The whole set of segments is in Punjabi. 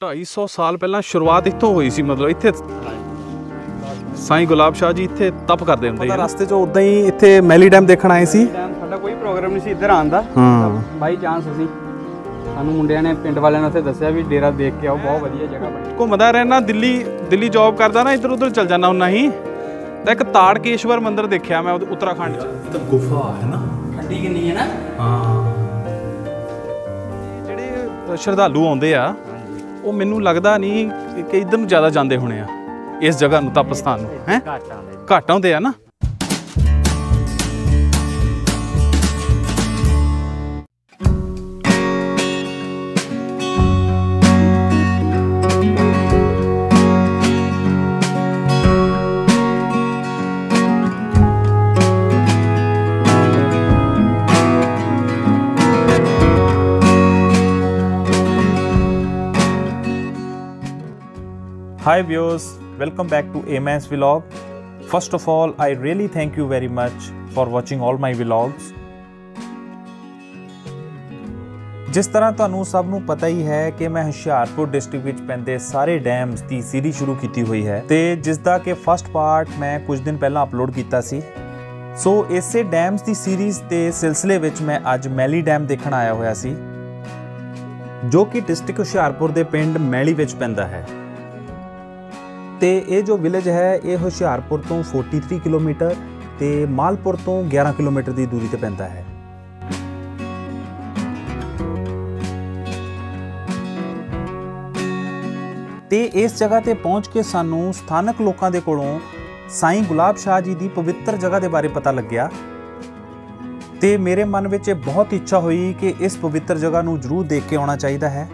250 ਸਾਲ ਪਹਿਲਾਂ ਸ਼ੁਰੂਆਤ ਇੱਥੋਂ ਹੋਈ ਸੀ, ਮਤਲਬ ਇੱਥੇ ਸਾਈਂ ਗੁਲਾਬ ਸ਼ਾਹ ਜੀ ਇੱਥੇ ਤਪ ਕਰਦੇ ਹੁੰਦੇ ਸੀ। ਰਸਤੇ 'ਚ ਉਦਾਂ ਹੀ ਇੱਥੇ ਮੈਲੀ ਡੈਮ ਦੇਖਣ ਆਏ ਸੀ। ਸਾਡਾ ਕੋਈ ਪ੍ਰੋਗਰਾਮ ਨਹੀਂ ਸੀ ਇੱਧਰ ਆਉਣ ਦਾ, ਬਾਈ ਚਾਂਸ ਅਸੀਂ ਸਾਨੂੰ ਮੁੰਡਿਆਂ ਨੇ ਪਿੰਡ ਵਾਲਿਆਂ ਨੇ ਉੱਥੇ ਦੱਸਿਆ ਵੀ ਡੇਰਾ ਦੇਖ ਕੇ ਆਓ, ਬਹੁਤ ਵਧੀਆ ਜਗ੍ਹਾ ਬਣੀ। ਘੁੰਮਦਾ ਰਹਿਣਾ, ਦਿੱਲੀ ਜੌਬ ਕਰਦਾ ਨਾ, ਇੱਧਰ ਉੱਧਰ ਚੱਲ ਜਾਂਦਾ ਹੁੰਦਾ ਸੀ। ਤਾਂ ਇੱਕ ਤਾੜਕੇਸ਼ਵਰ ਮੰਦਿਰ ਦੇਖਿਆ ਮੈਂ ਉੱਤਰਾਖੰਡ 'ਚ। ਤਾਂ ਗੁਫਾ ਹੈ ਨਾ, ਠੰਡੀ ਕਿੰਨੀ ਹੈ ਨਾ। ਹਾਂ, ਜਿਹੜੇ ਸ਼ਰਧਾਲੂ ਆਉਂਦੇ ਆ ਉਹ ਮੈਨੂੰ ਲੱਗਦਾ ਨਹੀਂ ਕਿ ਇੱਧਰ ਨੂੰ ਜ਼ਿਆਦਾ ਜਾਂਦੇ ਹੋਣੇ ਆ, ਇਸ ਜਗ੍ਹਾ ਨੂੰ, ਤਪ ਸਥਾਨ ਨੂੰ। ਹੈ ਘੱਟ ਆਉਂਦੇ ਆ ਨਾ। Hi viewers, welcome back to Aman's Vlog. First of all, I really thank you very much for watching all my vlogs. ਜਿਸ ਤਰ੍ਹਾਂ ਤੁਹਾਨੂੰ ਸਭ ਨੂੰ ਪਤਾ ਹੀ ਹੈ ਕਿ ਮੈਂ ਹੁਸ਼ਿਆਰਪੁਰ ਡਿਸਟ੍ਰਿਕਟ ਵਿੱਚ ਪੈਂਦੇ ਸਾਰੇ ਡੈਮਸ ਦੀ ਸੀਰੀਜ਼ ਸ਼ੁਰੂ ਕੀਤੀ ਹੋਈ ਹੈ ਤੇ ਜਿਸ ਦਾ ਕਿ ਫਸਟ ਪਾਰਟ ਮੈਂ ਕੁਝ ਦਿਨ ਪਹਿਲਾਂ ਅਪਲੋਡ ਕੀਤਾ ਸੀ। ਸੋ ਇਸੇ ਡੈਮਸ ਦੀ ਸੀਰੀਜ਼ ਦੇ ਸਿਲਸਿਲੇ ਵਿੱਚ ਮੈਂ ਅੱਜ ਮੈਲੀ ਡੈਮ ਦੇਖਣ ਆਇਆ ਹੋਇਆ ਸੀ, ਜੋ ਕਿ ਡਿਸਟ੍ਰਿਕਟ ਹੁਸ਼ਿਆਰਪੁਰ ਦੇ ਪਿੰਡ ਮੈਲੀ ਵਿੱਚ ਪੈਂਦਾ ਹੈ। ਤੇ ਇਹ ਜੋ ਵਿਲੇਜ ਹੈ ਇਹ ਹੁਸ਼ਿਆਰਪੁਰ ਤੋਂ 43 ਕਿਲੋਮੀਟਰ ਤੇ ਮਾਲਪੁਰ ਤੋਂ 11 ਕਿਲੋਮੀਟਰ ਦੀ ਦੂਰੀ ਤੇ ਪੈਂਦਾ ਹੈ। ਤੇ ਇਸ ਜਗ੍ਹਾ ਤੇ ਪਹੁੰਚ ਕੇ ਸਾਨੂੰ ਸਥਾਨਕ ਲੋਕਾਂ ਦੇ ਕੋਲੋਂ ਸਾਈਂ ਗੁਲਾਬ ਸ਼ਾਹ ਜੀ ਦੀ ਪਵਿੱਤਰ ਜਗ੍ਹਾ ਦੇ ਬਾਰੇ ਪਤਾ ਲੱਗਿਆ ਤੇ ਮੇਰੇ ਮਨ ਵਿੱਚ ਇਹ ਬਹੁਤ ਇੱਛਾ ਹੋਈ ਕਿ ਇਸ ਪਵਿੱਤਰ ਜਗ੍ਹਾ ਨੂੰ ਜ਼ਰੂਰ ਦੇਖ ਕੇ ਆਉਣਾ ਚਾਹੀਦਾ ਹੈ।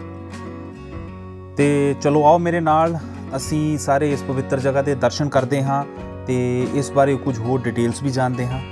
ਤੇ ਚਲੋ ਆਓ ਮੇਰੇ ਨਾਲ, ਅਸੀਂ ਸਾਰੇ ਇਸ ਪਵਿੱਤਰ ਜਗ੍ਹਾ ਦੇ ਦਰਸ਼ਨ ਕਰਦੇ ਹਾਂ ਤੇ ਇਸ ਬਾਰੇ ਕੁਝ ਹੋਰ ਡਿਟੇਲਸ ਵੀ ਜਾਣਦੇ ਹਾਂ।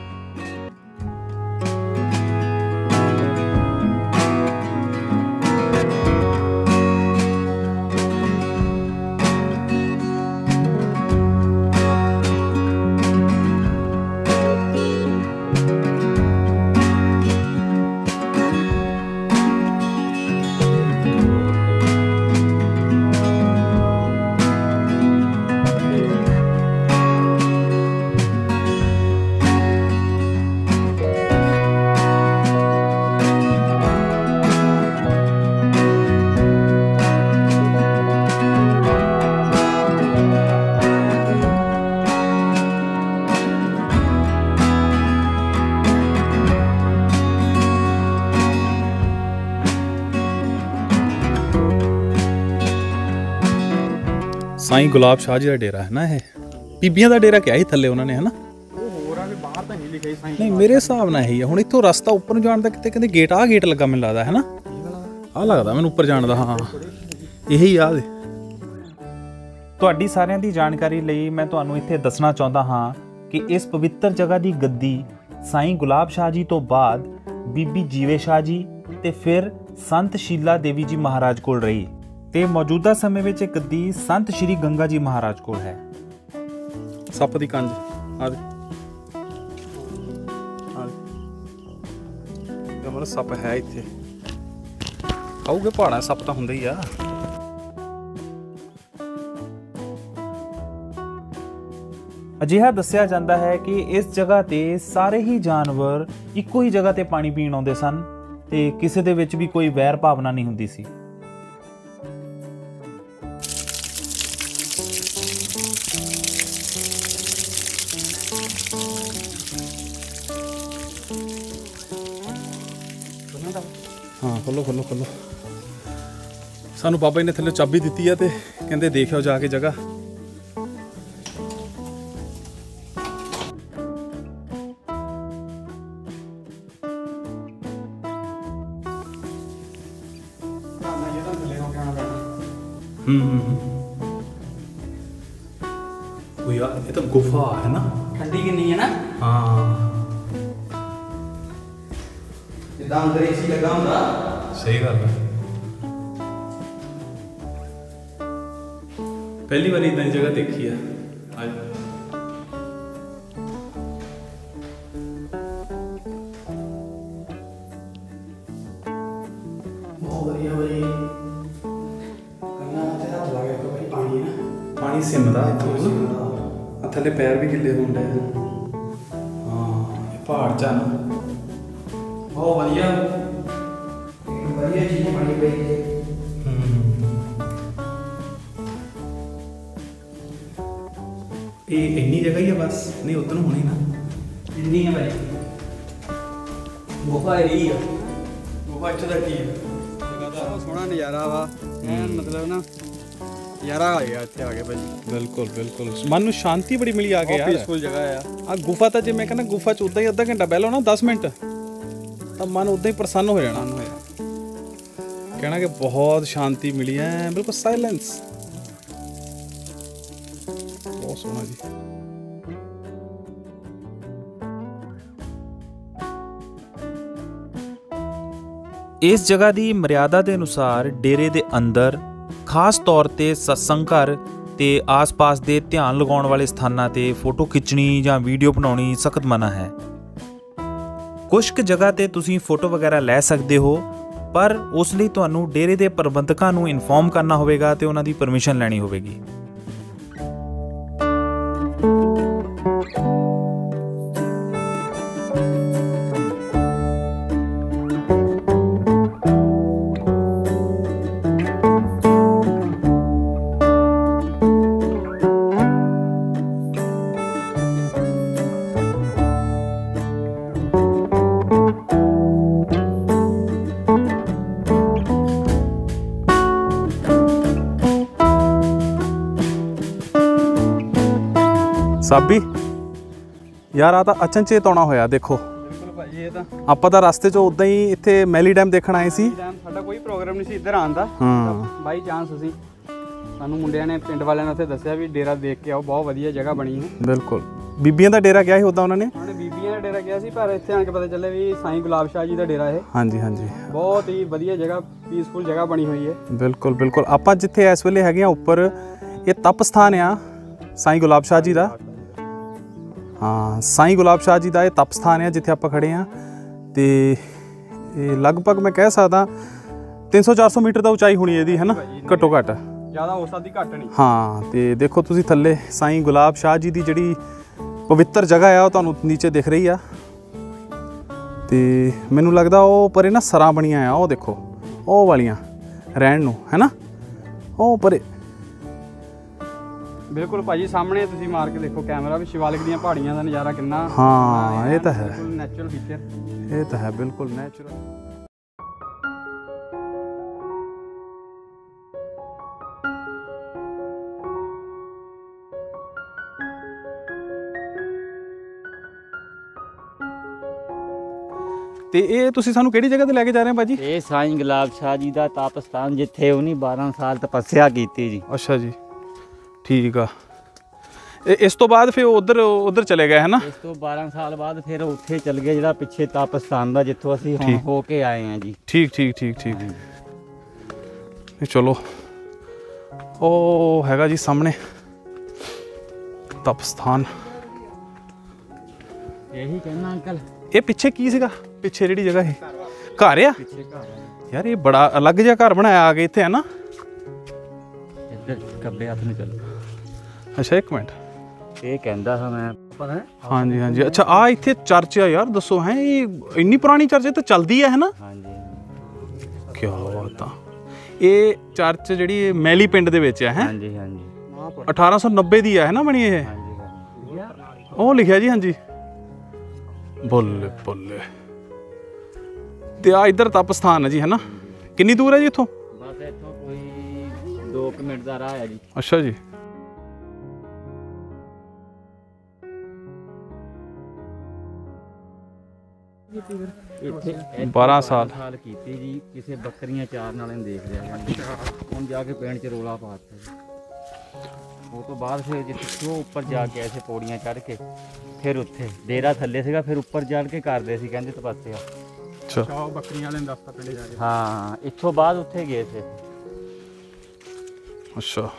ਸਾਈਂ ਗੁਲਾਬ ਸ਼ਾਹ ਜੀ ਦਾ ਡੇਰਾ ਹੈ ਨਾ, ਇਹ ਬੀਬੀਆਂ ਦਾ ਡੇਰਾ ਕਿਹਾ ਸੀ ਥੱਲੇ ਉਹਨਾਂ ਨੇ, ਹੈ ਨਾ। ਉਹ ਹੋਰ ਆ ਵੀ ਬਾਹਰ ਤਾਂ ਨਹੀਂ ਲਿਖਿਆ ਸਾਈਂ। ਨਹੀਂ, ਮੇਰੇ ਹਿਸਾਬ ਨਾਲ ਇਹੀ ਆ। ਹੁਣ ਇੱਥੋਂ ਰਸਤਾ ਉੱਪਰ ਨੂੰ ਜਾਣ ਦਾ ਕਿਤੇ ਕਹਿੰਦੇ ਗੇਟ, ਆਹ ਗੇਟ ਲੱਗਾ ਮੈਨੂੰ ਲੱਗਦਾ, ਹੈ ਨਾ। ਆਹ ਲੱਗਦਾ ਮੈਨੂੰ ਉੱਪਰ ਜਾਣ ਦਾ। ਹਾਂ, ਇਹੀ ਆ। ਤੁਹਾਡੀ ਸਾਰਿਆਂ ਦੀ ਜਾਣਕਾਰੀ ਲਈ ਮੈਂ ਤੁਹਾਨੂੰ ਇੱਥੇ ਦੱਸਣਾ ਚਾਹੁੰਦਾ ਹਾਂ ਕਿ ਇਸ ਪਵਿੱਤਰ ਜਗ੍ਹਾ ਦੀ ਗੱਦੀ ਸਾਈਂ ਗੁਲਾਬ ਸ਼ਾਹ ਜੀ ਤੋਂ ਬਾਅਦ ਬੀਬੀ ਜੀਵੇ ਸ਼ਾਹ ਜੀ ਤੇ ਫਿਰ ਸੰਤ ਸ਼ੀਲਾ ਦੇਵੀ ਜੀ ਮਹਾਰਾਜ ਕੋਲ ਰਹੀ ਤੇ ਮੌਜੂਦਾ ਸਮੇਂ ਵਿੱਚ ਇਹ ਗੱਦੀ ਸੰਤ ਸ਼੍ਰੀ ਗੰਗਾ ਜੀ ਮਹਾਰਾਜ ਕੋਲ ਹੈ। ਸੱਪ ਦੀ ਕੰਜ ਆ ਦੇ, ਮਤਲਬ ਸੱਪ ਹੈ ਇੱਥੇ। ਆਉਗੇ ਪਹਾੜਾਂ ਸੱਪ ਤਾਂ ਹੁੰਦੇ ਹੀ ਆ। ਅਜਿਹਾ ਦੱਸਿਆ ਜਾਂਦਾ ਹੈ ਕਿ ਇਸ ਜਗ੍ਹਾ ਤੇ ਸਾਰੇ ਹੀ ਜਾਨਵਰ ਇੱਕੋ ਹੀ ਜਗ੍ਹਾ ਤੇ ਪਾਣੀ ਪੀਣ ਆਉਂਦੇ ਸਨ ਤੇ ਕਿਸੇ ਦੇ ਵਿੱਚ ਵੀ ਕੋਈ ਵੈਰ ਭਾਵਨਾ ਨਹੀਂ ਹੁੰਦੀ ਸੀ। ਹਾਂ, ਖੋਲੋ ਖੋਲੋ ਖੋਲੋ। ਸਾਨੂੰ ਬਾਬਾ ਜੀ ਨੇ ਥੱਲੇ ਚਾਬੀ ਦਿੱਤੀ ਆ ਤੇ ਕਹਿੰਦੇ ਦੇਖਿਓ ਜਾ ਕੇ ਜਗ੍ਹਾ। ਉਹ ਯਾਰ ਇਹ ਤਾਂ ਗੁਫਾ ਹੈ ਨਾ। ਠੰਡੀ ਕਿੰਨੀ ਹੈ ਨਾ। ਹਾਂ, ਜਿੱਦਾਂ ਅੰਦਰ ਏਸੀ ਲੱਗਾ ਹੁੰਦਾ। ਸਹੀ ਗੱਲ ਹੈ। ਪਹਿਲੀ ਵਾਰੀ ਇਦਾਂ ਦੀ ਜਗ੍ਹਾ ਦੇਖੀ ਆ ਅੱਜ। ਬਹੁਤ ਵਧੀਆ ਬਈ। ਕਈਆਂ ਪਾਣੀ ਸਿਮਦਾ ਇੱਥੋਂ ਆ ਥੱਲੇ ਪੈਰ ਵੀ ਗਿੱਲੇ ਹੁੰਦੇ ਆ। ਹਾਂ ਇਹ ਪਹਾੜ ਚ ਆ ਨਾ, ਬਹੁਤ ਵਧੀਆ ਚੀਜ਼ ਬਣੀ ਪਈ ਹੈ। ਇਹ ਇੰਨੀ ਜਗ੍ਹਾ ਹੀ ਆ ਬਸ, ਨਹੀਂ ਉਧਰ ਨੂੰ ਹੋਣੀ ਨਾ। ਇੰਨੀ ਹੈ ਭਾਈ, ਗੁਫਾ ਇਹੀ ਆ। ਗੁਫਾ ਚ ਦਾ ਕੀ ਹੈ? ਜਗ੍ਹਾ ਦਾ ਬਹੁਤ ਸੋਹਣਾ ਨਜ਼ਾਰਾ ਵਾ, ਮਤਲਬ ਨਾ ਨਜ਼ਾਰਾ ਆ ਗਿਆ ਇੱਥੇ ਆ ਕੇ ਭਾਈ। ਬਿਲਕੁਲ ਬਿਲਕੁਲ, ਮਨ ਨੂੰ ਸ਼ਾਂਤੀ ਬੜੀ ਮਿਲੀ ਆ ਕੇ ਯਾਰ। ਪੀਸਫੁਲ ਜਗ੍ਹਾ ਆ। ਆ ਗੁਫਾ ਤਾਂ ਜੇ ਮੈਂ ਕਹਿੰਦਾ ਗੁਫਾ ਚ ਉਦਾਂ ਹੀ ਅੱਧਾ ਘੰਟਾ ਬਹਿ ਲਓ ਨਾ 10 ਮਿੰਟ ਤਾਂ ਮਨ ਉਦਾਂ ਹੀ ਪ੍ਰਸੰਨ ਹੋ ਜਾਣਾ। ਕਹਿਣਾ ਕਿ ਬਹੁਤ ਸ਼ਾਂਤੀ ਮਿਲੀ ਹੈ, ਬਿਲਕੁਲ ਸਾਇਲੈਂਸ, ਬਹੁਤ ਸੋਹਣਾ ਜੀ। ਇਸ ਜਗ੍ਹਾ ਦੀ ਮਰਿਆਦਾ ਦੇ ਅਨੁਸਾਰ ਡੇਰੇ ਦੇ ਅੰਦਰ ਖਾਸ ਤੌਰ ਤੇ ਸਤਸੰਗ ਘਰ ਤੇ ਆਸ-ਪਾਸ ਦੇ ਧਿਆਨ ਲਗਾਉਣ ਵਾਲੇ ਸਥਾਨਾਂ ਤੇ ਫੋਟੋ ਖਿੱਚਣੀ ਜਾਂ ਵੀਡੀਓ ਬਣਾਉਣੀ ਸਖਤ ਮਨਾ ਹੈ। ਕੁਝ ਕੁ ਜਗ੍ਹਾ ਤੇ ਤੁਸੀਂ ਫੋਟੋ ਵਗੈਰਾ ਲੈ ਸਕਦੇ ਹੋ, ਪਰ ਉਸ ਲਈ ਤੁਹਾਨੂੰ ਡੇਰੇ ਦੇ ਪ੍ਰਬੰਧਕਾਂ ਨੂੰ ਇਨਫੋਰਮ ਕਰਨਾ ਹੋਵੇਗਾ ਤੇ ਉਹਨਾਂ ਦੀ ਪਰਮਿਸ਼ਨ ਲੈਣੀ ਹੋਵੇਗੀ। ਸਾਬੀ ਯਾਰ ਆ ਤਾਂ ਅਚਨਚੇਤ ਆਉਣਾ ਹੋਇਆ। ਦੇਖੋ ਬਿਲਕੁਲ ਭਾਜੀ, ਇਹ ਤਾਂ ਆਪਾਂ ਤਾਂ ਰਸਤੇ 'ਚੋਂ ਉਦਾਂ ਹੀ ਇੱਥੇ ਮੈਲੀ ਡੈਮ ਦੇਖਣ ਆਏ ਸੀ। ਸਾਡਾ ਕੋਈ ਪ੍ਰੋਗਰਾਮ ਨਹੀਂ ਸੀ ਇੱਧਰ ਆਉਣ ਦਾ। ਹਾਂ ਬਾਈ ਚਾਂਸ ਅਸੀਂ, ਸਾਨੂੰ ਮੁੰਡਿਆਂ ਨੇ ਪਿੰਡ ਵਾਲਿਆਂ ਨੇ ਉੱਥੇ ਦੱਸਿਆ ਵੀ ਡੇਰਾ ਦੇਖ ਕੇ ਆਓ, ਬਹੁਤ ਵਧੀਆ ਜਗ੍ਹਾ ਬਣੀ ਹੈ। ਬਿਲਕੁਲ, ਬੀਬੀਆਂ ਦਾ ਡੇਰਾ ਗਿਆ ਸੀ ਉਦਾਂ ਉਹਨਾਂ ਨੇ। ਉਹਨੇ ਬੀਬੀਆਂ ਦਾ ਡੇਰਾ ਗਿਆ ਸੀ, ਪਰ ਇੱਥੇ ਆਣ ਕੇ ਪਤਾ ਚੱਲਿਆ ਵੀ ਸਾਈਂ ਗੁਲਾਬ ਸ਼ਾਹ ਜੀ ਦਾ ਡੇਰਾ ਇਹ। ਹਾਂਜੀ ਹਾਂਜੀ, ਬਹੁਤ ਹੀ ਵਧੀਆ ਜਗ੍ਹਾ, ਪੀਸਫੁਲ ਜਗ੍ਹਾ ਬਣੀ ਹੋਈ ਹੈ। ਬਿਲਕੁਲ ਬਿਲਕੁਲ। ਆਪਾਂ ਜਿੱਥੇ ਇਸ ਵੇਲੇ ਹੈਗੇ ਆ ਉੱਪਰ, ਇਹ ਤਪ ਸਥਾਨ ਆ ਸਾਈਂ ਗੁਲਾਬ ਸ਼ਾਹ ਜੀ ਦਾ। ਹਾਂ, ਸਾਈਂ ਗੁਲਾਬ ਸ਼ਾਹ ਜੀ ਦਾ ਇਹ ਤਪ ਸਥਾਨ ਆ ਜਿੱਥੇ ਆਪਾਂ ਖੜੇ ਆ। ਤੇ ਇਹ ਲਗਭਗ ਮੈਂ ਕਹਿ ਸਕਦਾ 300-400 ਮੀਟਰ ਦਾ ਉਚਾਈ ਹੋਣੀ ਇਹਦੀ, ਹੈ ਨਾ, ਘੱਟੋ ਘੱਟ। ਜ਼ਿਆਦਾ ਹੋ ਸਕਦੀ, ਘੱਟ ਨਹੀਂ। ਹਾਂ, ਤੇ ਦੇਖੋ ਤੁਸੀਂ ਥੱਲੇ ਸਾਈਂ ਗੁਲਾਬ ਸ਼ਾਹ ਜੀ ਦੀ ਜਿਹੜੀ ਪਵਿੱਤਰ ਜਗ੍ਹਾ ਆ ਉਹ ਤੁਹਾਨੂੰ ਨੀਚੇ ਦਿਖ ਰਹੀ ਆ। ਤੇ ਮੈਨੂੰ ਲੱਗਦਾ ਉਹ ਪਰੇ ਨਾ ਸਰਾਂ ਬਣੀਆਂ ਆ, ਉਹ ਦੇਖੋ ਉਹ ਵਾਲੀਆਂ ਰਹਿਣ ਨੂੰ, ਹੈ ਨਾ, ਉਹ ਪਰੇ। ਬਿਲਕੁਲ ਭਾਜੀ, ਸਾਹਮਣੇ ਤੁਸੀਂ ਮਾਰ ਕੇ ਦੇਖੋ ਕੈਮਰਾ, ਵੀ ਸ਼ਿਵਾਲਿਕ ਦੀਆਂ ਪਹਾੜੀਆਂ ਦਾ ਨਜ਼ਾਰਾ ਕਿੰਨਾ। ਹਾਂ ਇਹ ਤਾਂ ਹੈ, ਨੈਚੁਰਲ ਫੀਚਰ। ਇਹ ਤਾਂ ਹੈ, ਬਿਲਕੁਲ ਨੈਚੁਰਲ। ਤੇ ਇਹ ਤੁਸੀਂ ਸਾਨੂੰ ਕਿਹੜੀ ਜਗ੍ਹਾ ਤੇ ਲੈ ਕੇ ਜਾ ਰਹੇ ਹੋ ਭਾਜੀ? ਇਹ ਸਾਈਂ ਗੁਲਾਬ ਸ਼ਾਹ ਜੀ ਦਾ ਤਪ ਸਥਾਨ, ਜਿੱਥੇ ਉਹਨੇ 12 ਸਾਲ ਤਪੱਸਿਆ ਕੀਤੀ ਜੀ। ਅੱਛਾ ਜੀ, ਠੀਕ ਆ। ਇਸ ਤੋਂ ਬਾਅਦ ਫਿਰ ਉਧਰ ਚਲੇ ਗਏ, ਹੈ ਨਾ? ਇਸ ਤੋਂ 12 ਸਾਲ ਬਾਅਦ ਫਿਰ ਉੱਥੇ ਚਲ ਗਏ, ਜਿਹੜਾ ਪਿੱਛੇ ਤਪ ਸਥਾਨ ਦਾ, ਜਿੱਥੋਂ ਅਸੀਂ ਹੁਣ ਹੋ ਕੇ ਆਏ ਹਾਂ ਜੀ। ਠੀਕ ਠੀਕ ਠੀਕ ਠੀਕ। ਚਲੋ, ਉਹ ਹੈਗਾ ਜੀ ਸਾਹਮਣੇ ਤਪ ਸਥਾਨ। ਇਹੀ ਕਹਿਣਾ ਅੰਕਲ। ਇਹ ਪਿੱਛੇ ਕੀ ਸੀਗਾ? ਪਿੱਛੇ ਜਿਹੜੀ ਜਗ੍ਹਾ ਹੈ ਘਰ ਆ ਪਿੱਛੇ ਘਰ ਯਾਰ, ਇਹ ਬੜਾ ਅਲੱਗ ਜਿਹਾ ਘਰ ਬਣਾਇਆ ਆ ਕੇ ਇੱਥੇ, ਹੈ ਨਾ? ਇੱਧਰ ਖੱਬੇ ਹੱਥ ਨੂੰ ਚੱਲੋ। ਅੱਛਾ ਇੱਕ ਮਿੰਟ, ਇਹ ਕਹਿੰਦਾ ਹਾਂ ਮੈਂ ਪਰ ਹੈ। ਹਾਂਜੀ ਹਾਂਜੀ। ਅੱਛਾ, ਆ ਇੱਥੇ ਚਰਚ ਆ ਯਾਰ, ਦੱਸੋ ਹੈ, ਇਹ ਇੰਨੀ ਪੁਰਾਣੀ ਚਰਚ ਇਹ ਤਾਂ ਚੱਲਦੀ ਹੈ ਨਾ? ਹਾਂਜੀ। ਕੀ ਬਾਤ ਆ। ਇਹ ਚਰਚ ਜਿਹੜੀ ਮੈਲੀ ਪਿੰਡ ਦੇ ਵਿੱਚ ਹੈ, ਹੈ? ਹਾਂਜੀ ਹਾਂਜੀ। 1890 ਦੀ ਹੈ ਨਾ ਬਣੀ ਇਹ? ਹਾਂਜੀ। ਉਹ ਲਿਖਿਆ ਜੀ, ਹਾਂਜੀ। ਬੱਲੇ ਬੱਲੇ। ਤੇ ਆ ਇੱਧਰ ਤਪ ਸਥਾਨ ਹੈ ਜੀ, ਹੈ ਨਾ? ਕਿੰਨੀ ਦੂਰ ਹੈ ਜੀ ਇੱਥੋਂ? ਬਸ ਇੱਥੋਂ ਕੋਈ 2 ਮਿੰਟ ਦਾ ਰਾਹ ਹੈ ਜੀ। ਅੱਛਾ ਜੀ। ਇੱਥੇ 12 ਸਾਲ ਕੀਤੀ ਜੀ, ਕਿਸੇ ਬੱਕਰੀਆਂ ਚਾਰਨ ਵਾਲੇ ਨੂੰ ਦੇਖ ਲਿਆ ਹਾਂਜੀ। ਹੁਣ ਜਾ ਕੇ ਪਿੰਡ 'ਚ ਰੋਲਾ ਪਾਤਾ ਜੀ। ਉਹ ਤੋਂ ਬਾਅਦ ਫਿਰ ਜਿੱਥੇ ਉਹ ਉੱਪਰ ਜਾ ਕੇ ਐਸੇ ਪੌੜੀਆਂ ਚੜ੍ਹ ਕੇ ਫਿਰ ਉੱਥੇ ਡੇਰਾ ਥੱਲੇ ਸੀਗਾ, ਫਿਰ ਉੱਪਰ ਚੜ੍ਹ ਕੇ ਕਰਦੇ ਸੀ ਕਹਿੰਦੇ ਤਪੱਸਿਆ। ਅੱਛਾ, ਸ਼ਾਹ ਬੱਕਰੀਆਂ ਵਾਲੇ ਨੂੰ ਦੱਸਤਾ ਪਿੰਡੇ ਜਾ ਕੇ। ਹਾਂ, ਇੱਥੋਂ ਬਾਅਦ ਉੱਥੇ ਗਏ ਸੀ। ਅੱਛਾ।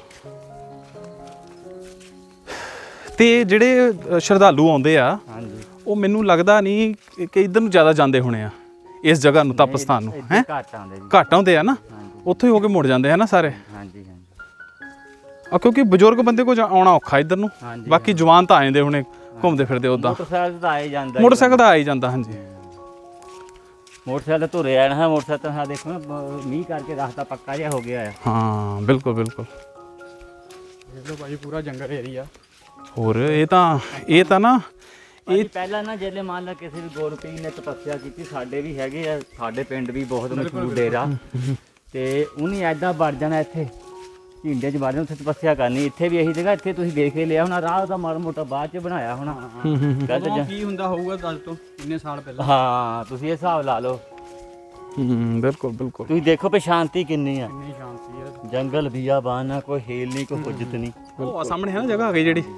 ਤੇ ਜਿਹੜੇ ਸ਼ਰਧਾਲੂ ਆਉਂਦੇ ਆ, ਹਾਂਜੀ, ਉਹ ਮੈਨੂੰ ਲੱਗਦਾ ਨਹੀਂ ਕਿ ਇੱਧਰ ਨੂੰ ਜ਼ਿਆਦਾ ਜਾਂਦੇ ਹੋਣੇ ਆ, ਇਸ ਜਗ੍ਹਾ ਨੂੰ, ਤਪ ਸਥਾਨ ਨੂੰ, ਹੈ? ਘੱਟ ਆਉਂਦੇ ਜੀ। ਘੱਟ ਆਉਂਦੇ ਆ ਨਾ, ਹਾਂਜੀ ਉੱਥੇ ਹੀ ਹੋ ਕੇ ਮੁੜ ਜਾਂਦੇ ਹੈ ਨਾ ਸਾਰੇ? ਹਾਂਜੀ ਹਾਂਜੀ। क्योंकि बजुर्ग बंदे को आना औखा इधर ਨੂੰ ਬਾਕੀ ਜਵਾਨ ਤਾਂ ਆ ਜਾਂਦੇ ਹੁਣੇ ਘੁੰਮਦੇ ਫਿਰਦੇ ਉਦਾਂ ਮੋਟਰਸਾਈਕਲ ਤਾਂ ਆ ਹੀ ਜਾਂਦਾ ਮੋਟਰਸਾਈਕਲ ਤਾਂ ਆ ਹੀ ਜਾਂਦਾ ਹਾਂਜੀ ਮੋਟਰਸਾਈਕਲ ਧੁਰੇ ਆਣਾ ਹੈ ਮੋਟਰਸਾਈਕਲ ਤਾਂ ਦੇਖੋ ਨਾ ਮੀਂਹ ਕਰਕੇ ਰਸਤਾ ਪੱਕਾ ਜਿਹਾ ਹੋ ਗਿਆ ਹੈ ਹਾਂ ਬਿਲਕੁਲ ਬਿਲकुल ਦੇਖ ਲਓ ਭਾਈ ਪੂਰਾ ਜੰਗਲ ਏਰੀਆ ਹੋਰ ਇਹ ਤਾਂ ਨਾ ਇਹ ਪਹਿਲਾਂ ਨਾ ਜਿਹੜੇ ਮੰਨ ਲਾ ਕਿਸੇ ਵੀ ਗੁਰੂ ਪੀਰ ਨੇ ਤਪੱਸਿਆ ਕੀਤੀ ਸਾਡੇ ਵੀ ਹੈਗੇ ਆ ਸਾਡੇ ਪਿੰਡ ਵੀ ਬਹੁਤ ਮਸ਼ਹੂਰ ਡੇਰਾ ਤੇ ਉਹਨੇ ਐਦਾਂ ਵੜ ਜਾਣਾ ਇੱਥੇ ਝਿੰਡੇ 'ਚ ਵੜ ਜਾਣਾ ਉੱਥੇ ਤਪੱਸਿਆ ਕਰਨੀ ਇੱਥੇ ਵੀ ਇਹੀ ਜਗ੍ਹਾ ਇੱਥੇ ਤੁਸੀਂ ਦੇਖ ਹੀ ਲਿਆ ਹੋਣਾ ਰਾਹ ਦਾ ਮਾੜਾ ਮੋਟਾ ਬਾਅਦ 'ਚ ਬਣਾਇਆ ਹੋਣਾ ਕੀ ਹੁੰਦਾ ਹੋਊਗਾ ਦੱਸ ਤੋਂ ਕਿੰਨੇ ਸਾਲ ਪਹਿਲਾਂ ਹਾਂ ਤੁਸੀਂ ਇਹ ਹਿਸਾਬ ਲਾ ਲਓ ਬਿਲਕੁਲ ਬਿਲकुल ਤੁਸੀਂ ਦੇਖੋ ਵੀ ਸ਼ਾਂਤੀ ਕਿੰਨੀ ਆ ਕਿੰਨੀ ਸ਼ਾਂਤੀ ਹੈ ਜੰਗਲ ਬੀਆਬਾਨ ਨਾ ਕੋਈ ਹੀਲ ਨਹੀਂ ਕੋਈ ਹੁੱਜਤ ਨਹੀਂ ਉਹ ਸਾਹਮਣੇ ਹੈ ਨਾ ਜਗ੍ਹਾ ਆ ਗਈ ਜਿਹੜੀ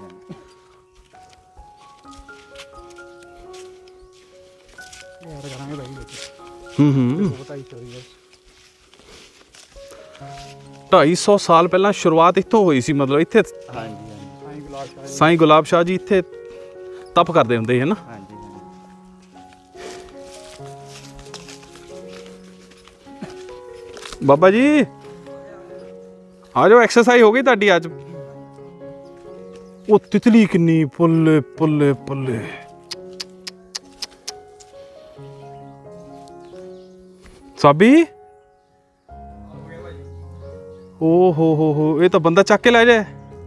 ਯਾਰ ਕਰਾਂਗੇ ਭਾਈ 250 ਸਾਲ ਪਹਿਲਾਂ ਸ਼ੁਰੂਆਤ ਇੱਥੋਂ ਹੋਈ ਸੀ ਮਤਲਬ ਇੱਥੇ ਹਾਂਜੀ ਸਾਈਂ ਗੁਲਾਬ ਸ਼ਾਹ ਜੀ ਇੱਥੇ ਤਪ ਕਰਦੇ ਹੁੰਦੇ ਹੈ ਨਾ ਹਾਂਜੀ ਬਾਬਾ ਜੀ ਆ ਜਾਓ ਐਕਸਰਸਾਈਜ਼ ਹੋ ਗਈ ਤੁਹਾਡੀ ਅੱਜ ਉਹ ਤਿਤਲੀ ਕਿੰਨੀ ਪੁੱਲੇ ਪੁੱਲੇ ਪੁੱਲੇ ਸਾਬੀ ਓ ਹੋ ਇਹ ਤਾਂ ਬੰਦਾ ਚੱਕ ਕੇ ਲੈ ਜਾਏ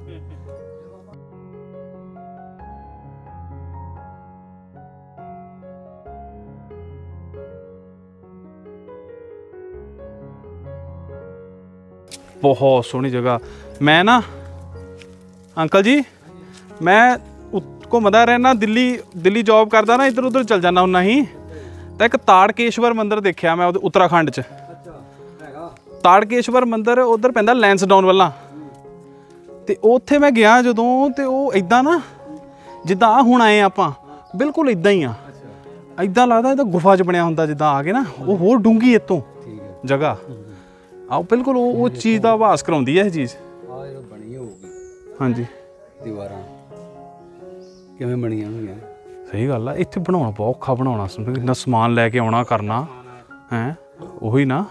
बहुत सोहनी जगह मैं ना अंकल जी मैं घूमदा रहना दिल्ली जॉब करदा ना इधर उधर चल जाना हुन्ना ही तो एक ताड़केश्वर मंदिर देखा मैं उत्तराखंड च ताड़केश्वर मंदिर उधर पैंदा लैंसडाउन वाला तो उत्थे मैं गया जदों तो वो इदां ना जिद्दां हुण आए आपां बिल्कुल इदां ही आ इदां लगदा इदां गुफा च बनिया हुंदा जिद्दां आ गए ना वो होर डूंगी इतों जगह ਆਹ ਬਿਲਕੁਲ ਉਹ ਚੀਜ਼ ਦਾ ਆਭਾਸ ਕਰਾਉਂਦੀ ਹੈ ਇਹ ਚੀਜ਼ ਆ ਜਿਹੜਾ ਬਣੀ ਹੋਊਗੀ ਹਾਂਜੀ ਦੀਵਾਰਾਂ ਕਿਵੇਂ ਬਣੀਆਂ ਹੋਈਆਂ ਸਹੀ ਗੱਲ ਆ ਇੱਥੇ ਬਣਾਉਣਾ ਬਹੁਤ ਔਖਾ ਬਣਾਉਣਾ ਇੰਨਾ ਸਮਾਨ ਲੈ ਕੇ ਆਉਣਾ ਕਰਨਾ ਹੈ ਉਹੀ ਨਾ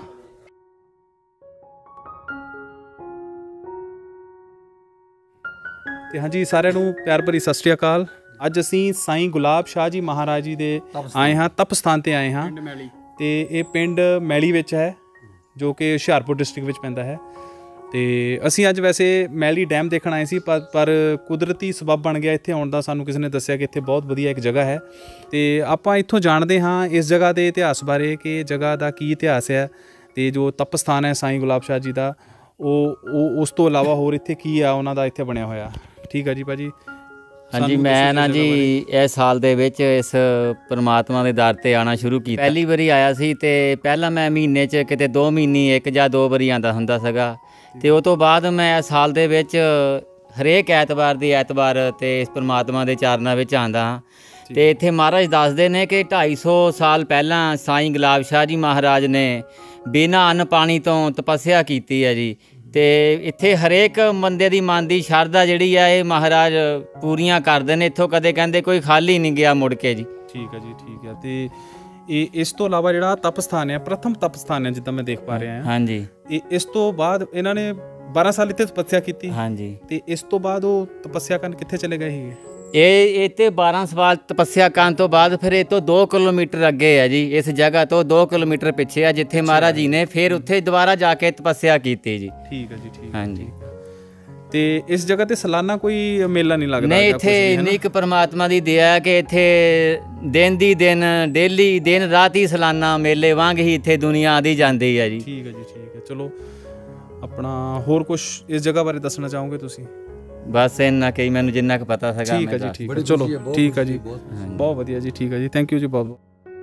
ਤੇ ਹਾਂਜੀ ਸਾਰਿਆਂ ਨੂੰ ਪਿਆਰ ਭਰੀ ਸਤਿ ਸ਼੍ਰੀ ਅਕਾਲ ਅੱਜ ਅਸੀਂ ਸਾਈਂ ਗੁਲਾਬ ਸ਼ਾਹ ਜੀ ਮਹਾਰਾਜ ਜੀ ਦੇ ਆਏ ਹਾਂ ਤਪ ਸਥਾਨ ਤੇ ਆਏ ਹਾਂ ਤੇ ਇਹ ਪਿੰਡ ਮੈਲੀ ਵਿੱਚ ਹੈ ਜੋ ਕਿ ਹੁਸ਼ਿਆਰਪੁਰ ਡਿਸਟ੍ਰਿਕਟ ਵਿੱਚ ਪੈਂਦਾ ਹੈ ਤੇ ਅਸੀਂ ਅੱਜ ਵੈਸੇ ਮੈਲੀ ਡੈਮ ਦੇਖਣ ਆਏ ਸੀ ਪਰ ਕੁਦਰਤੀ ਸਬਬ ਬਣ ਗਿਆ ਇੱਥੇ ਆਉਣ ਦਾ ਸਾਨੂੰ ਕਿਸੇ ਨੇ ਦੱਸਿਆ ਕਿ ਇੱਥੇ ਬਹੁਤ ਵਧੀਆ ਇੱਕ ਜਗ੍ਹਾ ਹੈ ਤੇ ਆਪਾਂ ਇੱਥੋਂ ਜਾਣਦੇ ਹਾਂ ਇਸ ਜਗ੍ਹਾ ਦੇ ਇਤਿਹਾਸ ਬਾਰੇ ਕਿ ਜਗ੍ਹਾ ਦਾ ਕੀ ਇਤਿਹਾਸ ਹੈ ਤੇ ਜੋ ਤਪ ਸਥਾਨ ਹੈ ਸਾਈਂ ਗੁਲਾਬ ਸ਼ਾਹ ਜੀ ਦਾ ਉਹ ਉਸ ਤੋਂ ਇਲਾਵਾ ਹੋਰ ਇੱਥੇ ਕੀ ਆ ਉਹਨਾਂ ਦਾ ਇੱਥੇ ਬਣਿਆ ਹੋਇਆ ਠੀਕ ਆ ਜੀ ਭਾਜੀ ਹਾਂਜੀ ਮੈਂ ਨਾ ਜੀ ਇਹ ਸਾਲ ਦੇ ਵਿੱਚ ਇਸ ਪਰਮਾਤਮਾ ਦੇ ਦਰ ਤੇ ਆਉਣਾ ਸ਼ੁਰੂ ਕੀਤਾ ਪਹਿਲੀ ਵਾਰੀ ਆਇਆ ਸੀ ਤੇ ਪਹਿਲਾਂ ਮੈਂ ਮਹੀਨੇ 'ਚ ਕਿਤੇ 2 ਮਹੀਨੇ 1 ਜਾਂ 2 ਵਾਰੀ ਆਉਂਦਾ ਹੁੰਦਾ ਸੀਗਾ ਤੇ ਉਹ ਤੋਂ ਬਾਅਦ ਮੈਂ ਸਾਲ ਦੇ ਵਿੱਚ ਹਰੇਕ ਐਤਵਾਰ ਦੀ ਐਤਵਾਰ ਤੇ ਇਸ ਪਰਮਾਤਮਾ ਦੇ ਚਰਨਾਂ ਵਿੱਚ ਆਉਂਦਾ ਹਾਂ ਤੇ ਇੱਥੇ ਮਹਾਰਾਜ ਦੱਸਦੇ ਨੇ ਕਿ 250 ਸਾਲ ਪਹਿਲਾਂ ਸਾਈਂ ਗੁਲਾਬ ਸ਼ਾਹ ਜੀ ਮਹਾਰਾਜ ਨੇ ਬਿਨਾਂ ਅੰਨ ਪਾਣੀ ਤੋਂ ਤਪੱਸਿਆ ਕੀਤੀ ਹੈ ਜੀ ਤੇ ਇੱਥੇ ਹਰੇਕ ਬੰਦੇ ਦੀ ਮਨ ਦੀ ਸ਼ਰਧਾ ਜਿਹੜੀ ਆ ਇਹ ਮਹਾਰਾਜ ਪੂਰੀਆਂ ਕਰਦੇ ਨੇ ਇੱਥੋਂ ਕਦੇ ਕਹਿੰਦੇ ਕੋਈ ਖਾਲੀ ਨਹੀਂ ਗਿਆ ਮੁੜ ਕੇ ਜੀ ਠੀਕ ਹੈ ਜੀ ਠੀਕ ਹੈ ਤੇ ਇਹ ਇਸ ਤੋਂ ਇਲਾਵਾ ਜਿਹੜਾ ਤਪ ਸਥਾਨ ਹੈ ਪ੍ਰਥਮ ਤਪ ਸਥਾਨ ਹੈ ਜਿੱਦਾਂ ਮੈਂ ਦੇਖ ਪਾ ਰਿਹਾ ਹਾਂ ਹਾਂਜੀ ਇਸ ਤੋਂ ਬਾਅਦ ਇਹਨਾਂ ਨੇ 12 ਸਾਲ ਇੱਥੇ ਤਪੱਸਿਆ ਕੀਤੀ ਹਾਂਜੀ ਤੇ ਇਸ ਤੋਂ ਬਾਅਦ ਉਹ ਤਪੱਸਿਆ ਕਰਨ ਕਿੱਥੇ ਚਲੇ ਗਏ ਸੀਗੇ ਇਹ ਤੇ 12 ਸਾਲ ਤਪੱਸਿਆ ਕਰਨ ਤੋਂ ਬਾਅਦ ਫਿਰ ਇਹ ਤੋਂ 2 ਕਿਲੋਮੀਟਰ ਅੱਗੇ ਹੈ ਜੀ ਇਸ ਜਗ੍ਹਾ ਤੋਂ 2 ਕਿਲੋਮੀਟਰ ਪਿੱਛੇ ਆ ਜਿੱਥੇ ਮਹਾਰਾਜ ਜੀ ਨੇ ਫਿਰ ਉੱਥੇ ਦੁਬਾਰਾ ਜਾ ਕੇ ਤਪੱਸਿਆ ਕੀਤੀ ਜੀ ਠੀਕ ਹੈ ਜੀ ਠੀਕ ਹਾਂਜੀ ਤੇ ਇਸ ਜਗ੍ਹਾ ਤੇ ਸਾਲਾਨਾ ਕੋਈ ਮੇਲਾ ਨਹੀਂ ਲੱਗਦਾ ਨਹੀਂ ਇੱਥੇ ਇੰਨੀ ਕੁ ਪਰਮਾਤਮਾ ਦੀ ਦਇਆ ਹੈ ਕਿ ਇੱਥੇ ਦਿਨ ਦੀ ਦਿਨ ਡੇਲੀ ਦਿਨ ਰਾਤ ਹੀ ਸਾਲਾਨਾ ਮੇਲੇ ਵਾਂਗ ਹੀ ਇੱਥੇ ਦੁਨੀਆ ਆਦੀ ਜਾਂਦੀ ਹੈ ਜੀ ਠੀਕ ਹੈ ਜੀ ਠੀਕ ਹੈ ਚਲੋ ਆਪਣਾ ਹੋਰ ਕੁਝ ਇਸ ਜਗ੍ਹਾ ਬਾਰੇ ਦੱਸਣਾ ਚਾਹੋਗੇ ਤੁਸੀਂ ਬਸ ਇੰਨਾ ਕਿ ਮੈਨੂੰ ਜਿੰਨਾ ਕੁ ਪਤਾ ਸੀਗਾ ਠੀਕ ਹੈ ਜੀ ਠੀਕ ਹੈ ਚਲੋ ਠੀਕ ਹੈ ਜੀ ਬਹੁਤ ਵਧੀਆ ਜੀ ਠੀਕ ਹੈ ਜੀ ਥੈਂਕ ਯੂ ਜੀ ਬਹੁਤ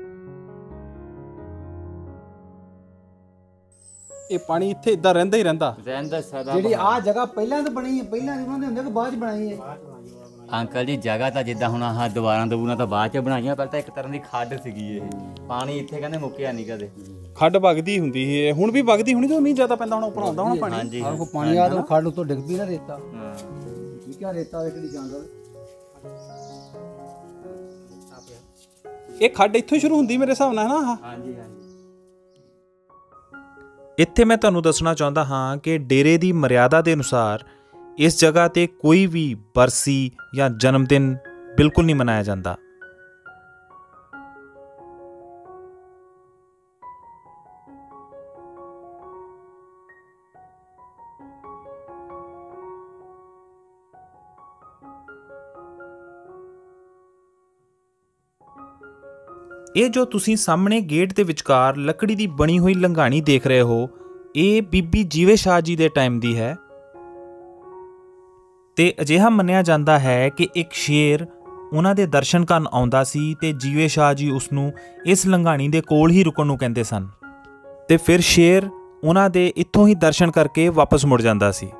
ਇਹ ਪਾਣੀ ਇੱਥੇ ਇਦਾਂ ਰਹਿੰਦਾ ਹੀ ਰਹਿੰਦਾ ਸਦਾ ਜਿਹੜੀ ਆ ਜਗ੍ਹਾ ਪਹਿਲਾਂ ਤਾਂ ਬਣੀ ਹੈ ਪਹਿਲਾਂ ਨਹੀਂ ਬਣਾਉਂਦੇ ਹੁੰਦੇ ਕਿ ਬਾਅਦ ਚ ਬਣਾਈ ਹੈ ਅੰਕਲ ਜੀ ਜਗ੍ਹਾ ਤਾਂ ਜਿੱਦਾਂ ਹੁਣ ਆਹ ਦੁਬਾਰਾ ਤਾਂ ਬਾਅਦ ਚ ਬਣਾਈਆਂ ਪਹਿਲਾਂ ਤਾਂ ਇੱਕ ਤਰ੍ਹਾਂ ਦੀ ਖੱਡ ਸੀਗੀ ਇਹ ਪਾਣੀ ਇੱਥੇ ਕਹਿੰਦੇ ਮੁੱਕਿਆ ਨਹੀਂ ਕਦੇ ਖੱਡ ਵਗਦੀ ਹੁੰਦੀ ਸੀ ਹੁਣ ਵੀ ਵਗਦੀ ਹੋਣੀ ਜਦੋਂ ਮੀਂਹ ਜ਼ਿਆਦਾ ਪੈਂਦਾ ਹੁਣ ਉੱਪਰ ਆਉਂਦਾ ਹੋਣਾ ਪਾਣੀ ਹਾਂਜੀ ਆਹ ਕੋ ਪਾਣੀ ਆ ਤਾਂ ਖੱਡ ਉੱਤੋਂ ਡਿੱਗ ਪਈ ਨਾ ਰੇਤਾ ਠੀਕ ਆ ਰੇਤਾ ਵੇਖੜੀ ਜਾਂਦਾ ਇਹ ਖੱਡ ਇੱਥੋਂ ਸ਼ੁਰੂ ਹੁੰਦੀ ਮੇਰੇ ਹਿਸਾਬ ਨਾਲ ਹੈ ਨਾ ਹਾਂਜੀ ਹਾਂਜੀ ਇੱਥੇ ਮੈਂ ਤੁਹਾਨੂੰ ਦੱਸਣਾ ਚਾਹੁੰਦਾ ਹਾਂ ਕਿ ਡੇਰੇ ਦੀ ਮਰਿਆਦਾ ਦੇ ਅਨੁਸਾਰ ਇਸ ਜਗ੍ਹਾ ਤੇ ਕੋਈ ਵੀ ਬਰਸੀ ਜਾਂ ਜਨਮ ਦਿਨ ਬਿਲਕੁਲ ਨਹੀਂ ਮਨਾਇਆ ਜਾਂਦਾ। ਇਹ ਜੋ ਤੁਸੀਂ ਸਾਹਮਣੇ ਗੇਟ ਦੇ ਵਿਚਕਾਰ ਲੱਕੜੀ ਦੀ ਬਣੀ ਹੋਈ ਲੰਘਾਣੀ ਦੇਖ ਰਹੇ ਹੋ, ਇਹ ਬੀਬੀ ਜੀਵੇ ਸ਼ਾਹ ਜੀ ਦੇ ਟਾਈਮ ਦੀ ਹੈ ਤੇ ਅਜਿਹਾ ਮੰਨਿਆ ਜਾਂਦਾ ਹੈ ਕਿ ਇੱਕ ਸ਼ੇਰ ਉਹਨਾਂ ਦੇ ਦਰਸ਼ਨ ਕਰਨ ਆਉਂਦਾ ਸੀ ਤੇ ਜੀਵੇ ਸ਼ਾਹ ਜੀ ਉਸ ਨੂੰ ਇਸ ਲੰਘਾਣੀ ਦੇ ਕੋਲ ਹੀ ਰੁਕਣ ਨੂੰ ਕਹਿੰਦੇ ਸਨ ਤੇ ਫਿਰ ਸ਼ੇਰ ਉਹਨਾਂ ਦੇ ਇੱਥੋਂ ਹੀ ਦਰਸ਼ਨ ਕਰਕੇ ਵਾਪਸ ਮੁੜ ਜਾਂਦਾ ਸੀ।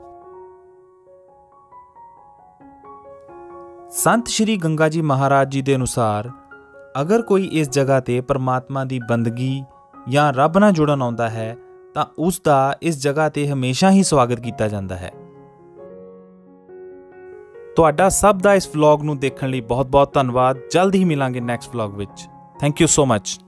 ਸੰਤ ਸ਼੍ਰੀ ਗੰਗਾ ਜੀ ਮਹਾਰਾਜ ਜੀ ਦੇ ਅਨੁਸਾਰ ਅਗਰ ਕੋਈ ਇਸ ਜਗ੍ਹਾ ਤੇ ਪਰਮਾਤਮਾ ਦੀ ਬੰਦਗੀ ਜਾਂ ਰੱਬ ਨਾਲ ਜੁੜਨ ਆਉਂਦਾ ਹੈ ਤਾਂ ਉਸ ਦਾ ਇਸ ਜਗ੍ਹਾ ਤੇ ਹਮੇਸ਼ਾ ਹੀ ਸਵਾਗਤ ਕੀਤਾ ਜਾਂਦਾ ਹੈ। ਤੁਹਾਡਾ ਸਭ ਦਾ ਇਸ ਵਲੌਗ ਨੂੰ ਦੇਖਣ ਲਈ ਬਹੁਤ ਬਹੁਤ ਧੰਨਵਾਦ। ਜਲਦ ਹੀ ਮਿਲਾਂਗੇ ਨੈਕਸਟ ਵਲੌਗ ਵਿੱਚ। Thank you so much.